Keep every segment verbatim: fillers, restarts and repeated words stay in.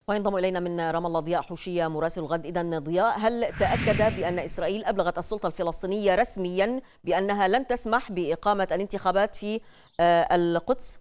وينضم إلينا من رام الله ضياء حوشية مراسل الغد. إذن ضياء، هل تأكد بأن إسرائيل أبلغت السلطة الفلسطينية رسميا بأنها لن تسمح بإقامة الانتخابات في القدس؟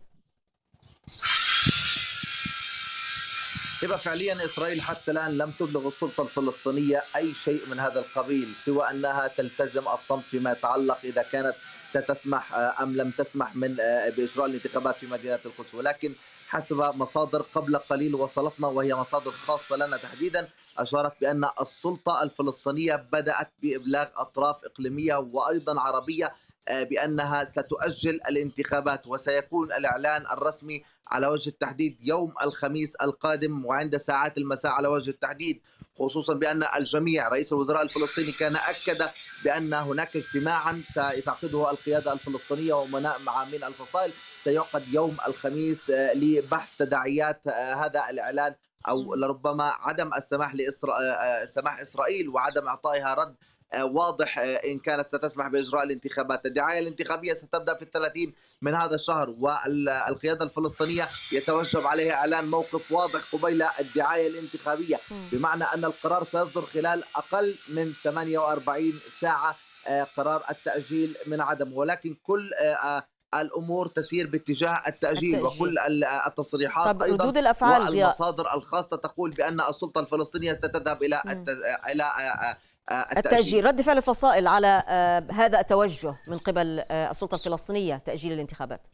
هبة، فعليا إسرائيل حتى الآن لم تبلغ السلطة الفلسطينية أي شيء من هذا القبيل، سوى أنها تلتزم الصمت فيما يتعلق إذا كانت ستسمح أم لم تسمح من بإجراء الانتخابات في مدينة القدس. ولكن حسب مصادر قبل قليل وصلتنا، وهي مصادر خاصة لنا تحديدا، أشارت بأن السلطة الفلسطينية بدأت بإبلاغ أطراف إقليمية وأيضا عربية بأنها ستؤجل الانتخابات، وسيكون الإعلان الرسمي على وجه التحديد يوم الخميس القادم وعند ساعات المساء على وجه التحديد. خصوصا بأن الجميع، رئيس الوزراء الفلسطيني كان أكد بأن هناك اجتماعا ستعقده القيادة الفلسطينية وأمناء مع من الفصائل سيعقد يوم الخميس لبحث تداعيات هذا الإعلان، أو لربما عدم السماح لإسرائيل سماح إسرائيل وعدم إعطائها رد واضح إن كانت ستسمح بإجراء الانتخابات. الدعاية الانتخابية ستبدأ في الثلاثين من هذا الشهر، والقيادة الفلسطينية يتوجب عليها إعلان موقف واضح قبيل الدعاية الانتخابية، بمعنى أن القرار سيصدر خلال أقل من ثمانية وأربعين ساعة، قرار التأجيل من عدم. ولكن كل الأمور تسير باتجاه التأجيل, التأجيل. وكل التصريحات طب أيضا ردود الأفعال والمصادر الخاصة تقول بأن السلطة الفلسطينية ستذهب إلى إلى التأجيل. التأجيل رد فعل الفصائل على هذا التوجه من قبل السلطة الفلسطينية تأجيل الانتخابات.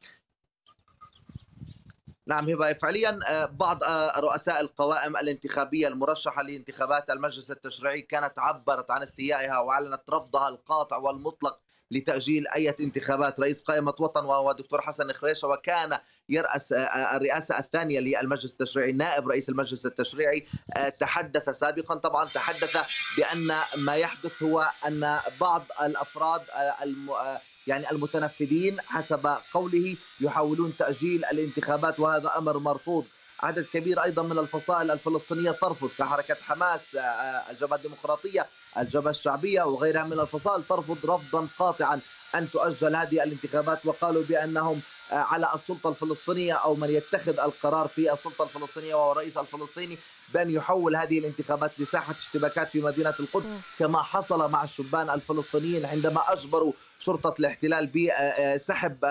نعم هبة، فعليا بعض رؤساء القوائم الانتخابية المرشحة لانتخابات المجلس التشريعي كانت عبرت عن استيائها وأعلنت رفضها القاطع والمطلق لتأجيل أي انتخابات. رئيس قائمة وطن وهو دكتور حسن خريشة، وكان يرأس الرئاسة الثانية للمجلس التشريعي، نائب رئيس المجلس التشريعي، تحدث سابقا طبعا تحدث بأن ما يحدث هو أن بعض الأفراد الم... يعني المتنفذين حسب قوله يحاولون تأجيل الانتخابات، وهذا أمر مرفوض. عدد كبير أيضا من الفصائل الفلسطينية ترفض، كحركة حماس، الجبهة الديمقراطية، الجبهة الشعبية وغيرها من الفصائل ترفض رفضا قاطعا أن تؤجل هذه الانتخابات، وقالوا بأنهم على السلطة الفلسطينية أو من يتخذ القرار في السلطة الفلسطينية وهو الرئيس الفلسطيني بأن يحول هذه الانتخابات لساحة اشتباكات في مدينة القدس، كما حصل مع الشبان الفلسطينيين عندما أجبروا شرطة الاحتلال بسحب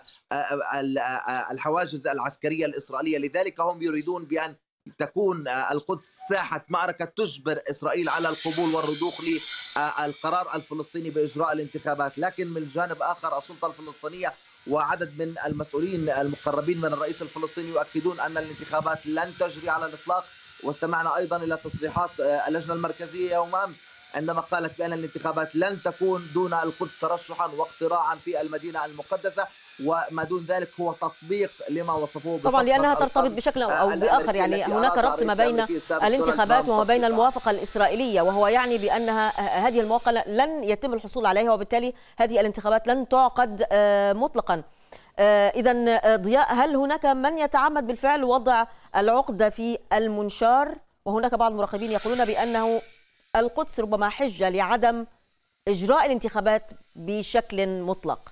الحواجز العسكرية الإسرائيلية. لذلك هم يريدون بأن تكون القدس ساحة معركة تجبر إسرائيل على القبول والرضوخ للقرار الفلسطيني بإجراء الانتخابات. لكن من الجانب آخر السلطة الفلسطينية وعدد من المسؤولين المقربين من الرئيس الفلسطيني يؤكدون أن الانتخابات لن تجري على الإطلاق. واستمعنا أيضا إلى تصريحات اللجنة المركزية يوم أمس عندما قالت بأن الانتخابات لن تكون دون القدس ترشحا واقتراعا في المدينة المقدسة، وما دون ذلك هو تطبيق لما وصفوه طبعا لأنها ترتبط بشكل أو بآخر. يعني هناك ربط ما بين الانتخابات وما بين الموافقة الإسرائيلية، وهو يعني بأنها هذه الموافقة لن يتم الحصول عليها، وبالتالي هذه الانتخابات لن تعقد مطلقا. إذن ضياء، هل هناك من يتعمد بالفعل وضع العقدة في المنشار؟ وهناك بعض المراقبين يقولون بأنه القدس ربما حجة لعدم إجراء الانتخابات بشكل مطلق.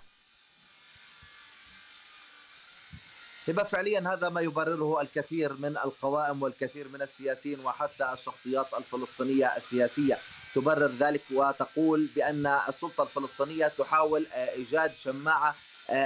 هبة، فعليا هذا ما يبرره الكثير من القوائم والكثير من السياسيين وحتى الشخصيات الفلسطينية السياسية تبرر ذلك وتقول بأن السلطة الفلسطينية تحاول إيجاد شماعة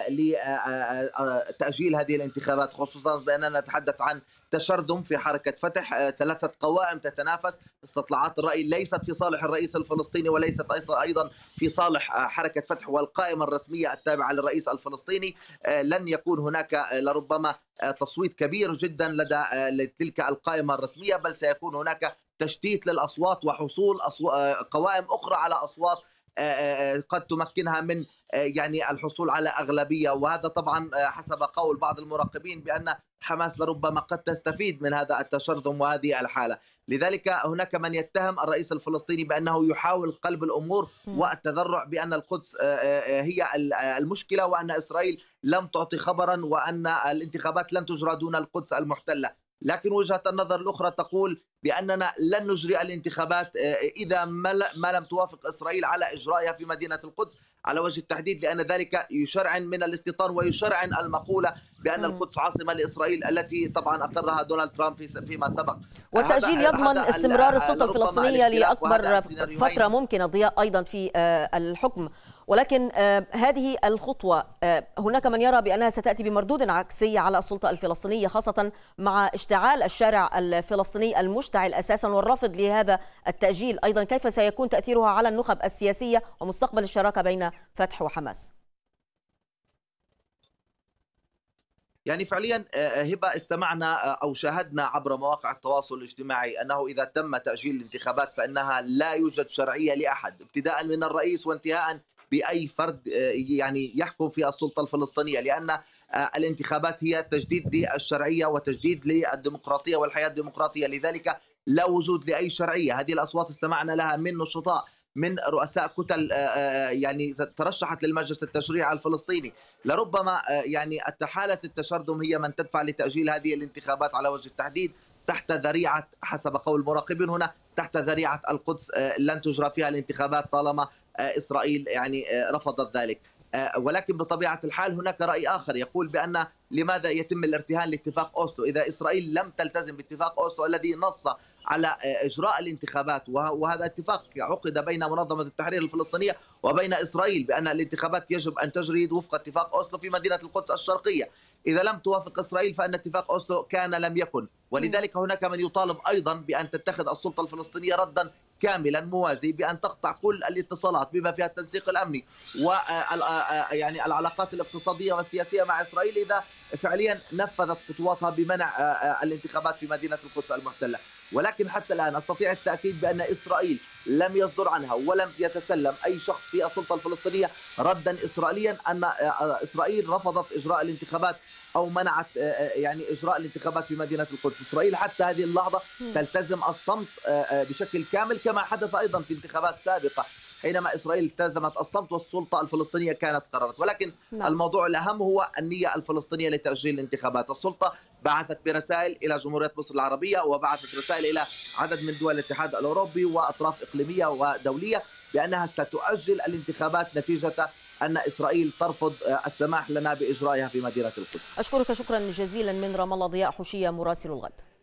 لتأجيل هذه الانتخابات، خصوصا بأننا نتحدث عن تشرذم في حركة فتح، ثلاثة قوائم تتنافس. استطلاعات الرأي ليست في صالح الرئيس الفلسطيني وليست أيضا في صالح حركة فتح والقائمة الرسمية التابعة للرئيس الفلسطيني. لن يكون هناك لربما تصويت كبير جدا لدى تلك القائمة الرسمية، بل سيكون هناك تشتيت للأصوات وحصول قوائم أخرى على أصوات قد تمكنها من يعني الحصول على أغلبية. وهذا طبعا حسب قول بعض المراقبين بأن حماس لربما قد تستفيد من هذا التشرذم وهذه الحالة. لذلك هناك من يتهم الرئيس الفلسطيني بأنه يحاول قلب الأمور والتذرع بأن القدس هي المشكلة، وأن إسرائيل لم تعطي خبرا، وأن الانتخابات لن تجرى دون القدس المحتلة. لكن وجهة النظر الأخرى تقول بأننا لن نجري الانتخابات إذا ما لم توافق إسرائيل على إجرائها في مدينة القدس على وجه التحديد، لأن ذلك يشرعن من الاستيطان ويشرعن المقولة بأن القدس عاصمة لإسرائيل التي طبعا أقرها دونالد ترامب فيما سبق. والتأجيل يضمن استمرار السلطة الفلسطينية لأكبر فترة ممكنة ضياء أيضا في الحكم، ولكن هذه الخطوة هناك من يرى بأنها ستأتي بمردود عكسي على السلطة الفلسطينية، خاصة مع اشتعال الشارع الفلسطيني المشتعل أساسا والرافض لهذا التأجيل. أيضا كيف سيكون تأثيرها على النخب السياسية ومستقبل الشراكة بين فتح وحماس؟ يعني فعليا هبة استمعنا أو شاهدنا عبر مواقع التواصل الاجتماعي أنه إذا تم تأجيل الانتخابات فإنها لا يوجد شرعية لأحد، ابتداء من الرئيس وانتهاء بأي فرد يعني يحكم في السلطة الفلسطينية، لأن الانتخابات هي تجديد للشرعية وتجديد للديمقراطية والحياة الديمقراطية، لذلك لا وجود لأي شرعية. هذه الأصوات استمعنا لها من نشطاء، من رؤساء كتل يعني ترشحت للمجلس التشريعي الفلسطيني، لربما يعني حالة التشرذم هي من تدفع لتأجيل هذه الانتخابات على وجه التحديد تحت ذريعة، حسب قول المراقبين هنا، تحت ذريعة القدس لن تجرى فيها الانتخابات طالما إسرائيل يعني رفضت ذلك. ولكن بطبيعة الحال هناك رأي آخر يقول بأن لماذا يتم الارتهان لاتفاق أوسلو إذا إسرائيل لم تلتزم باتفاق أوسلو الذي نص على إجراء الانتخابات، وهذا اتفاق عقد بين منظمة التحرير الفلسطينية وبين إسرائيل بأن الانتخابات يجب أن تجري وفق اتفاق أوسلو في مدينة القدس الشرقية. إذا لم توافق إسرائيل فإن اتفاق أوسلو كان لم يكن، ولذلك هناك من يطالب أيضا بأن تتخذ السلطة الفلسطينية ردا كاملا موازي بأن تقطع كل الاتصالات بما فيها التنسيق الأمني و يعني العلاقات الاقتصادية والسياسية مع إسرائيل إذا فعليا نفذت خطواتها بمنع الانتخابات في مدينة القدس المحتلة. ولكن حتى الآن أستطيع التأكيد بأن إسرائيل لم يصدر عنها ولم يتسلم أي شخص في السلطة الفلسطينية ردا إسرائيليا أن إسرائيل رفضت إجراء الانتخابات أو منعت يعني إجراء الانتخابات في مدينة القدس. إسرائيل حتى هذه اللحظة تلتزم الصمت بشكل كامل، كما حدث أيضا في انتخابات سابقة حينما إسرائيل التزمت الصمت والسلطة الفلسطينية كانت قررت. ولكن نعم. الموضوع الأهم هو النية الفلسطينية لتأجيل الانتخابات. السلطة بعثت برسائل إلى جمهورية مصر العربية وبعثت رسائل إلى عدد من دول الاتحاد الأوروبي وأطراف إقليمية ودولية بأنها ستؤجل الانتخابات نتيجة أن إسرائيل ترفض السماح لنا بإجرائها في مدينة القدس. أشكرك شكرا جزيلا من رام الله ضياء حوشية مراسل الغد.